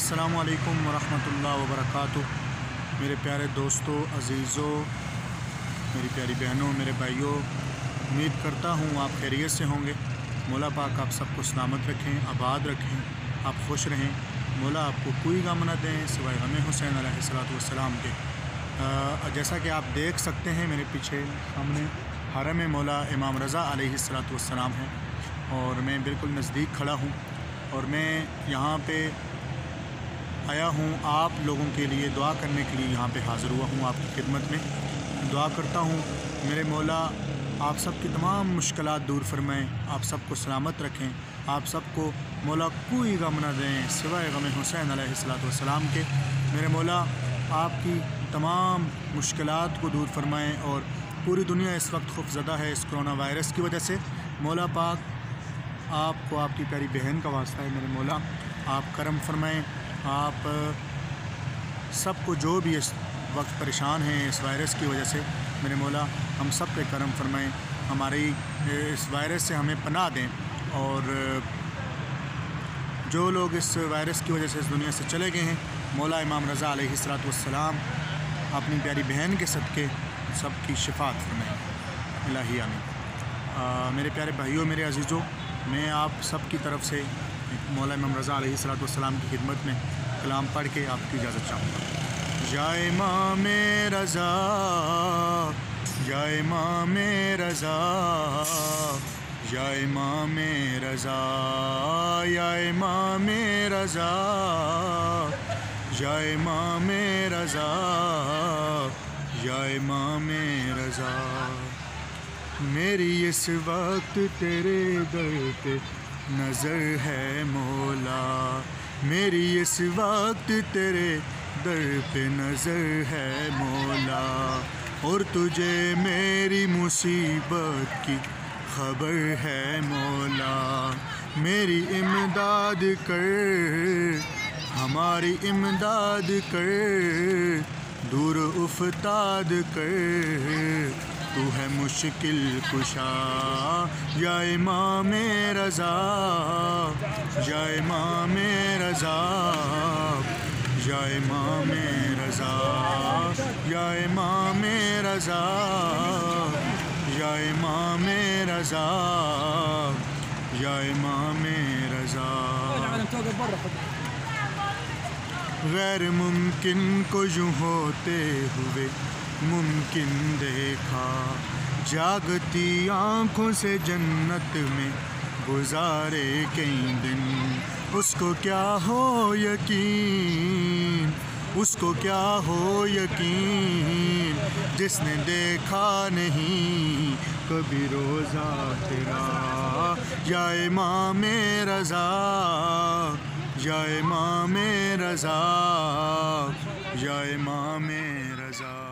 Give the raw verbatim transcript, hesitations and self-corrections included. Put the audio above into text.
अस्सलामु अलैकुम वरहमतुल्लाहि वबरकातुह। मेरे प्यारे दोस्तों, अज़ीज़ों, मेरी प्यारी बहनों, मेरे भाइयों, उम्मीद करता हूँ आप खैरियत से होंगे। मौला पाक आप सबको सलामत रखें, आबाद रखें, आप खुश रहें। मौला आपको कोई गम न दें सिवाय गम हुसैन अलैहिस्सलातु वस्सलाम के। आ, जैसा कि आप देख सकते हैं मेरे पीछे सामने हरम मौला इमाम रज़ा अलैहिस्सलातु वस्सलाम है और मैं बिल्कुल नज़दीक खड़ा हूँ और मैं यहाँ पे आया हूँ आप लोगों के लिए दुआ करने के लिए यहाँ पे हाज़िर हुआ हूँ आपकी खिदमत में। दुआ करता हूँ मेरे मौला आप सब की तमाम मुश्किलात दूर फरमाएँ, आप सबको सलामत रखें, आप सबको मौला कोई गम न दें सिवाय गम हुसैन अलैहिस्सलातु वस्सलाम के। मेरे मौला आपकी तमाम मुश्किलात को दूर फरमाएँ और पूरी दुनिया इस वक्त खौफज़दा है इस कोरोना वायरस की वजह से। मौला पाक आपको आपकी प्यारी बहन का वास्ता है मेरे मौला, आप करम फरमाएँ। आप सबको जो भी इस वक्त परेशान हैं इस वायरस की वजह से मेरे मौला हम सब पे करम फरमाएँ, हमारी इस वायरस से हमें पनाह दें। और जो लोग इस वायरस की वजह से इस दुनिया से चले गए हैं मौला इमाम रज़ा अलैहिस्सलातु वस्सलाम अपनी प्यारी बहन के सदक़े सबकी शिफात फरमाएँ, इलाही आमीन। मेरे प्यारे भाइयों, मेरे अज़ीज़ों, मैं आप सब की तरफ से मौला इमाम रज़ा अलैहिस्सलातु वस्सलाम की खिदमत में कलाम पढ़ के आपकी इजाज़त चाहूँगा। या इमाम रज़ा, या इमाम रज़ा, या इमाम रज़ा, या इमाम रज़ा, या इमाम रज़ा, या इमाम रज़ा। मेरी इस वक्त तेरे दर पे नज़र है मौला, मेरी इस वक्त तेरे दर पे नज़र है मौला, और तुझे मेरी मुसीबत की खबर है मौला। मेरी इमदाद कर, हमारी इमदाद कर, दूर उफ्ताद कर, तू है मुश्किल कुशा। या इमाम रज़ा, या इमाम रज़ा, या इमाम रज़ा, या इमाम रज़ा, या इमाम रज़ा, या इमाम रज़ा। गैर मुमकिन को यूँ होते हुए मुमकिन देखा, जागती आँखों से जन्नत में गुजारे कई दिन। उसको क्या हो यकीन, उसको क्या हो यकीन, जिसने देखा नहीं कभी रोज़ा तेरा। या इमाम रज़ा, या इमाम रज़ा, या इमाम रज़ा।